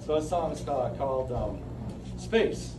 So that song is called Space.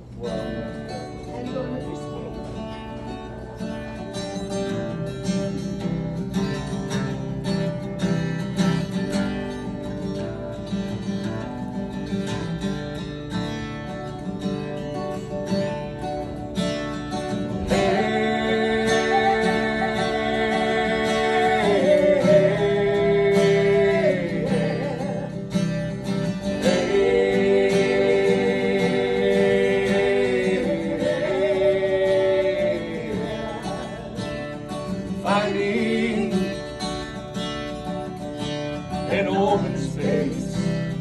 Finding an open space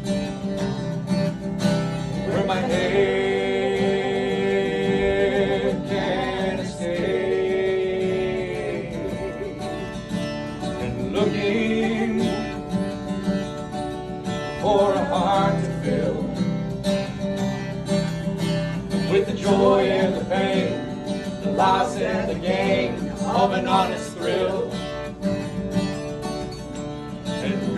where my head can escape, and looking for a heart to fill with the joy and the pain, the loss and the gain of an honest thrill, and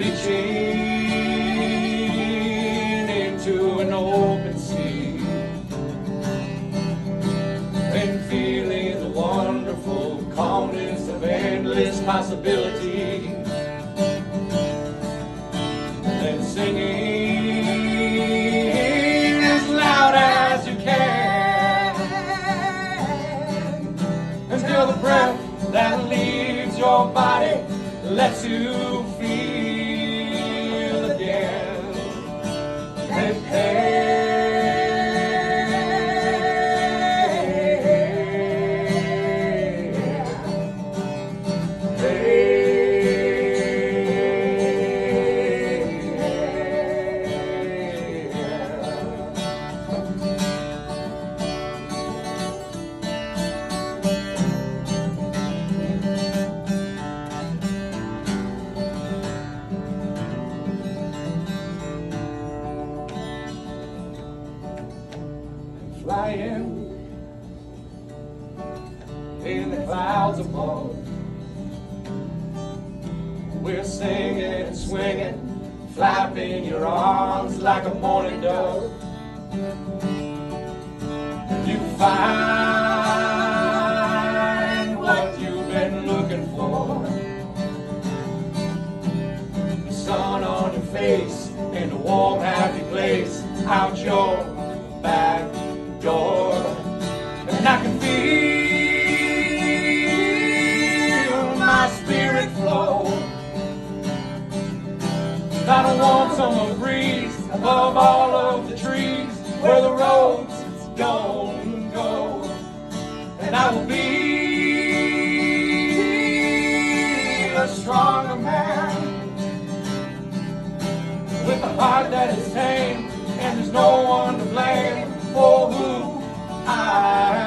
reaching into an open sea, and feeling the wonderful calmness of endless possibility, and singing as loud as you can until the breath that leaves your body lets you feel again. And flying in the clouds above, we're singing and swinging, flapping your arms like a morning dove. You find what you've been looking for, the sun on your face in a warm, happy place out your back door, and I can feel my spirit flow. Got a warm summer breeze above all of the trees where the roads don't go, and I will be a stronger man with a heart that is tame, and there's no one to blame for who I am.